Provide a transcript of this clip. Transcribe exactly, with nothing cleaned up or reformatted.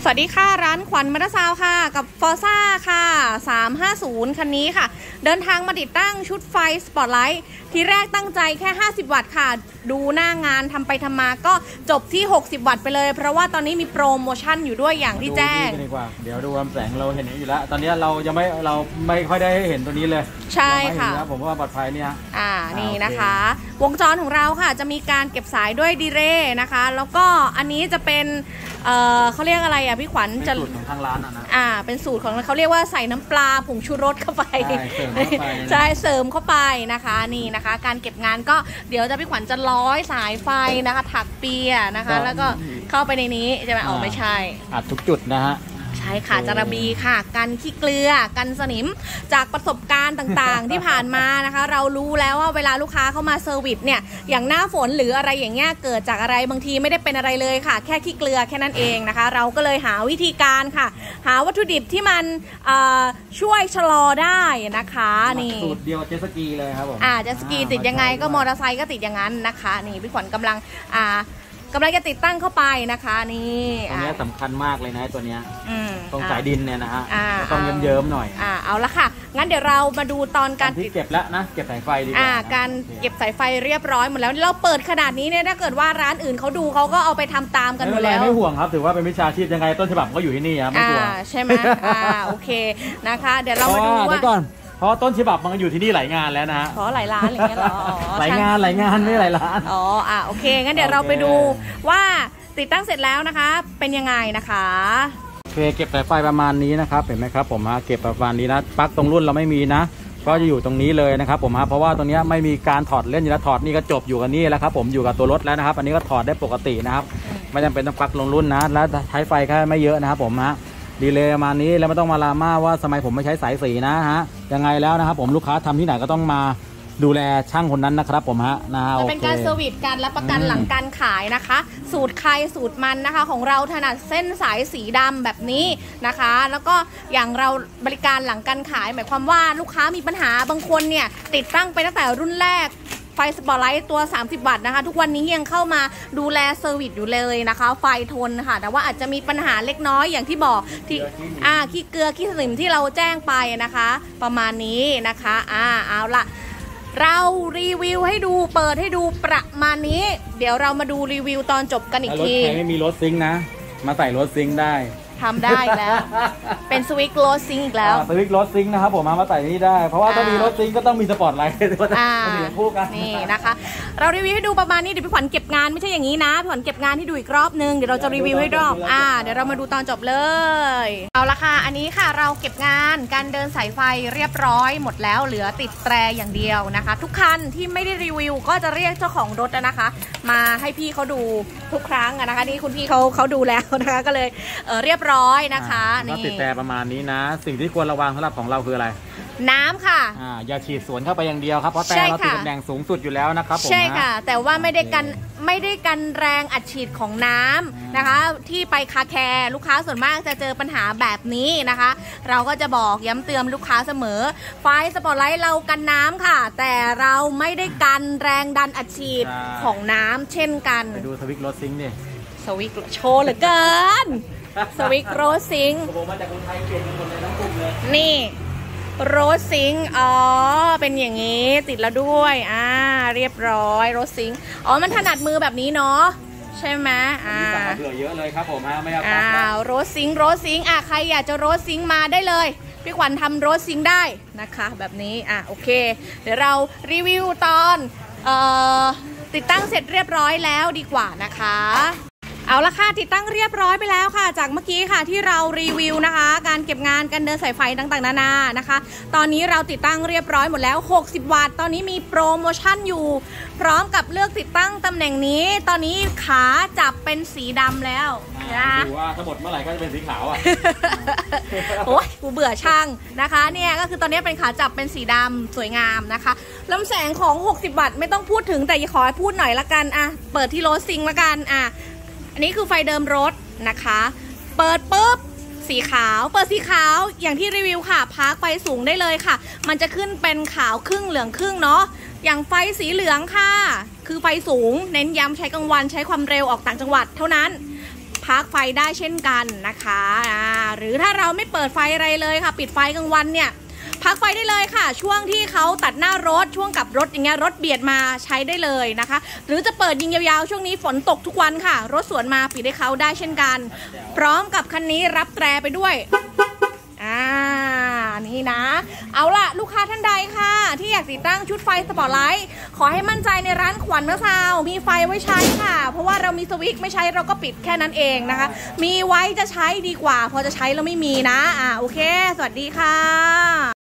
สวัสดีค่ะร้านขวัญมอเตอร์ซาวค่ะกับฟอร์ซ่าค่ะสามห้าศูนย์คันนี้ค่ะเดินทางมาติดตั้งชุดไฟสปอตไลท์ทีแรกตั้งใจแค่ห้าสิบวัตต์ค่ะดูหน้างานทำไปทำมาก็จบที่หกสิบวัตต์ไปเลยเพราะว่าตอนนี้มีโปรโมชั่นอยู่ด้วยอย่างที่แจ้งดีกว่าเดี๋ยวดูลำแสงเราเห็นอยู่แล้วตอนนี้เรายังไม่เราไม่ค่อยได้เห็นตัวนี้เลยใช่ค่ะผมว่าปลอดภัยเนี่ยอ่านี่นะคะวงจรของเราค่ะจะมีการเก็บสายด้วยดีเรย์นะคะแล้วก็อันนี้จะเป็นเอ่อเขาเรียกอะไรอ่ะพี่ขวัญจะสูตรของทางร้านอ่ะนะอ่าเป็นสูตรของเขาเรียกว่าใส่น้ำปลาผงชูรสเข้าไปใช่เสริมเข้าไปนะคะนี่นะคะการเก็บงานก็เดี๋ยวจะพี่ขวัญจะร้อยสายไฟนะคะถักเปียนะคะแล้วก็เข้าไปในนี้ใช่ไหมอ๋อไม่ใช่อัดทุกจุดนะฮะใช่ค่ะจาระบีค่ะกันขี้เกลือกันสนิมจากประสบการณ์ต่างๆ ที่ผ่านมานะคะเรารู้แล้วว่าเวลาลูกค้าเข้ามาเซอร์วิสเนี่ยอย่างหน้าฝนหรืออะไรอย่างเงี้ยเกิดจากอะไรบางทีไม่ได้เป็นอะไรเลยค่ะแค่ขี้เกลือแค่นั้นเองนะคะเราก็เลยหาวิธีการค่ะหาวัตถุดิบที่มันช่วยชะลอได้นะคะนี่สูตรเดียวเจสกีเลยครับผมอ่าเจสกีติดยังไงก็มอเตอร์ไซค์ก็ติดอย่างนั้นนะคะนี่พี่ขวัญกำลังอ่ากำลังจะติดตั้งเข้าไปนะคะนี่ตัวนี้สำคัญมากเลยนะตัวนี้ตรงสายดินเนี่ยนะฮะต้องเยิ้มๆหน่อยอ่าเอาละค่ะงั้นเดี๋ยวเรามาดูตอนการที่เก็บแล้วนะเก็บสายไฟดีกว่าอ่าการเก็บสายไฟเรียบร้อยหมดแล้วเราเปิดขนาดนี้เนี่ยถ้าเกิดว่าร้านอื่นเขาดูเขาก็เอาไปทำตามกันหมดแล้วไม่ห่วงครับถือว่าเป็นวิชาชีพยังไงต้นฉบับก็อยู่ที่นี่ครับไม่ห่วงใช่ไหมอ่าโอเคนะคะเดี๋ยวเรามาดูว่าเพราะต้นฉบับมันอยู่ที่นี่หลายงานแล้วนะฮะเพราะหลายร้านอะไรเงี้ยหรอหลายงานหลายงานไม่หลายร้านอ๋ออ่ะโอเคงั้นเดี๋ยวเราไปดูว่าติดตั้งเสร็จแล้วนะคะเป็นยังไงนะคะโอเคเก็บสายไฟประมาณนี้นะครับเห็นไหมครับผมฮะเก็บประมาณนี้นะปลั๊กตรงรุ่นเราไม่มีนะก็จะอยู่ตรงนี้เลยนะครับผมฮะเพราะว่าตรงนี้ไม่มีการถอดเล่นอยู่แล้วถอดนี่ก็จบอยู่กันนี่แล้วครับผมอยู่กับตัวรถแล้วนะครับอันนี้ก็ถอดได้ปกตินะครับไม่จำเป็นต้องปลั๊กลงรุ่นนะแล้วใช้ไฟแค่ไม่เยอะนะครับผมฮะดีเลยประมาณนี้แล้วไม่ต้องมาลาม่าว่าสมัยผมไม่ใช้สายสีนะฮะยังไงแล้วนะครับผมลูกค้าทำที่ไหนก็ต้องมาดูแลช่างคนนั้นนะครับผมฮะนะจะเป็นการเซอร์วิสการรับประกันหลังการขายนะคะสูตรใครสูตรมันนะคะของเราถนัดเส้นสายสีดำแบบนี้นะคะแล้วก็อย่างเราบริการหลังการขายหมายความว่าลูกค้ามีปัญหาบางคนเนี่ยติดตั้งไปตั้งแต่รุ่นแรกไฟสปอตไลท์ตัวสามสิบวัตต์นะคะทุกวันนี้ยังเข้ามาดูแลเซอร์วิสอยู่เลยนะคะไฟทนค่ะแต่ว่าอาจจะมีปัญหาเล็กน้อยอย่างที่บอกที่อ่าขี้เกลือขี้สนิมที่เราแจ้งไปนะคะประมาณนี้นะคะอ่าเอาละเรารีวิวให้ดูเปิดให้ดูประมาณนี้เดี๋ยวเรามาดูรีวิวตอนจบกันอีกทีรถใครไม่มีรถซิงค์นะมาใส่รถซิงค์ได้ทำได้แล้วเป็นสวิตช์รถซิงค์อีกแล้วสวิตช์รถซิงค์นะครับผมมาใส่นี่ได้เพราะว่าถ้ามีรถซิงค์ก็ต้องมีสปอตไลท์ตัวนี้คู่กันนี่นะคะเรารีวิวให้ดูประมาณนี้เดี๋ยวพี่ขวัญเก็บงานไม่ใช่อย่างนี้นะพี่ขวัญเก็บงานให้ดูอีกรอบนึงเดี๋ยวเราจะรีวิวให้รอบอ่าเดี๋ยวเรามาดูตอนจบเลยเอาละค่ะอันนี้ค่ะเราเก็บงานการเดินสายไฟเรียบร้อยหมดแล้วเหลือติดแตรอย่างเดียวนะคะทุกคันที่ไม่ได้รีวิวก็จะเรียกเจ้าของรถนะคะมาให้พี่เขาดูทุกครั้งนะคะนี่คุณพี่เขาเขาดูแล้วนะคะก็เลยเเรียบร้อยนะคะนี่ติดแต่ประมาณนี้นะสิ่งที่ควรระวังสำหรับของเราคืออะไรน้ำค่ะอ่าอย่าฉีดสวนเข้าไปอย่างเดียวครับเพราะแต่เราติดตำแหน่งสูงสุดอยู่แล้วนะครับผมใช่ค่ะแต่ว่าไม่ได้กันไม่ได้กันแรงอัดฉีดของน้ำนะคะที่ไปคาแคร์ลูกค้าส่วนมากจะเจอปัญหาแบบนี้นะคะเราก็จะบอกย้ำเตือนลูกค้าเสมอไฟสปอตไลท์เรากันน้ำค่ะแต่เราไม่ได้กันแรงดันอัดฉีดของน้ำเช่นกันไปดูสวิตช์รถซิงค์ดิสวิตช์โชว์เหลือเกินสวิตช์รถซิงค์มาจากคนไทยเปลี่ยนคนเลยทั้งกลุ่มเลยนี่รถซิงค์อ๋อเป็นอย่างนี้ติดแล้วด้วยอ่าเรียบร้อยรถซิงค์อ๋อมันถนัดมือแบบนี้เนาะใช่ไหมอ่าเบื่อเยอะเลยครับผมฮะไม่เอาอ่ารถซิงค์รถซิงค์อ่ะใครอยากจะรถซิงค์มาได้เลยพี่ขวัญทำรถซิงค์ได้นะคะแบบนี้อ่ะโอเคเดี๋ยวเรารีวิวตอนเอ่อติดตั้งเสร็จเรียบร้อยแล้วดีกว่านะคะเอาละค่ะติดตั้งเรียบร้อยไปแล้วค่ะจากเมื่อกี้ค่ะที่เรารีวิวนะคะการเก็บงานการเดินสายไฟต่างๆนานานะคะตอนนี้เราติดตั้งเรียบร้อยหมดแล้วหกสิบวัตต์ตอนนี้มีโปรโมชั่นอยู่พร้อมกับเลือกติดตั้งตำแหน่งนี้ตอนนี้ขาจับเป็นสีดำแล้วนะดูว่าถ้าหมดเมื่อไหร่ก็จะเป็นสีขาวอ่ะโอ้ยกูเบื่อช่างนะคะเนี่ยก็คือตอนนี้เป็นขาจับเป็นสีดำสวยงามนะคะลำแสงของหกสิบวัตต์ไม่ต้องพูดถึงแต่ขอให้พูดหน่อยละกันอ่ะเปิดที่รถซิงค์ละกันอ่ะอันนี้คือไฟเดิมรถนะคะเปิดปุ๊บสีขาวเปิดสีขาวอย่างที่รีวิวค่ะพาร์คไฟสูงได้เลยค่ะมันจะขึ้นเป็นขาวครึ่งเหลืองครึ่งเนาะอย่างไฟสีเหลืองค่ะคือไฟสูงเน้นย้ำใช้กลางวันใช้ความเร็วออกต่างจังหวัดเท่านั้นพักไฟได้เช่นกันนะคะอ่าหรือถ้าเราไม่เปิดไฟอะไรเลยค่ะปิดไฟกลางวันเนี่ยพักไฟได้เลยค่ะช่วงที่เขาตัดหน้ารถช่วงกับรถอย่างเงี้ยรถเบียดมาใช้ได้เลยนะคะหรือจะเปิดยิงยาวๆช่วงนี้ฝนตกทุกวันค่ะรถสวนมาปิดให้เขาได้เช่นกันพร้อมกับคันนี้รับแตรไปด้วยอ่านี่นะเอาล่ะลูกค้าท่านใดค่ะที่อยากติดตั้งชุดไฟสปอตไลท์ขอให้มั่นใจในร้านขวัญเมอร์ซาวมีไฟไว้ใช้ค่ะเพราะว่าเรามีสวิตช์ไม่ใช้เราก็ปิดแค่นั้นเองนะคะมีไว้จะใช้ดีกว่าพอจะใช้แล้วไม่มีนะอ่าโอเคสวัสดีค่ะ